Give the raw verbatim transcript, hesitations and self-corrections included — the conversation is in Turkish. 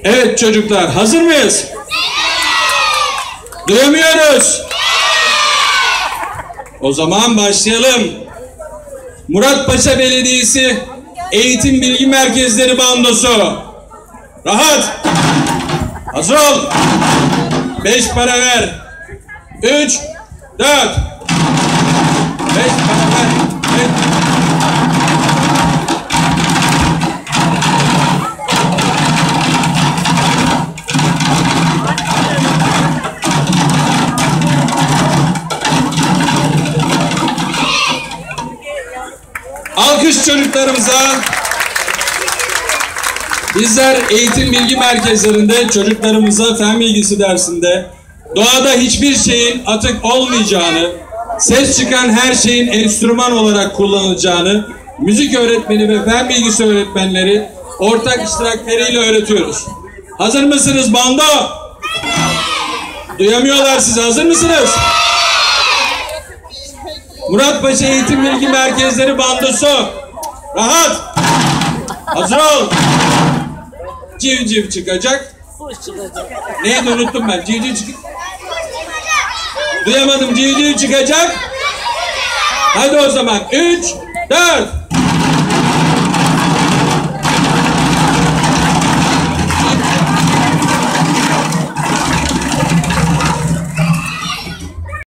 Evet çocuklar, hazır mıyız? Duyamıyoruz. O zaman başlayalım. Muratpaşa Belediyesi Eğitim Bilgi Merkezleri Bandosu. Rahat. Hazır ol. Beş para ver. Üç, dört. Beş para ver. Beş. Alkış çocuklarımıza. Bizler eğitim bilgi merkezlerinde çocuklarımıza fen bilgisi dersinde doğada hiçbir şeyin atık olmayacağını, ses çıkan her şeyin enstrüman olarak kullanılacağını müzik öğretmeni ve fen bilgisi öğretmenleri ortak iştirakleriyle öğretiyoruz. Hazır mısınız bando? Duyamıyorlar sizi. Hazır mısınız? Muratpaşa Eğitim Bilgi Merkezleri Bandosu. Rahat. Hazır ol. Civciv çıkacak. Neydi unuttum ben. Civciv çıkacak. Duyamadım. Civciv çıkacak. Hadi o zaman. Üç, dört.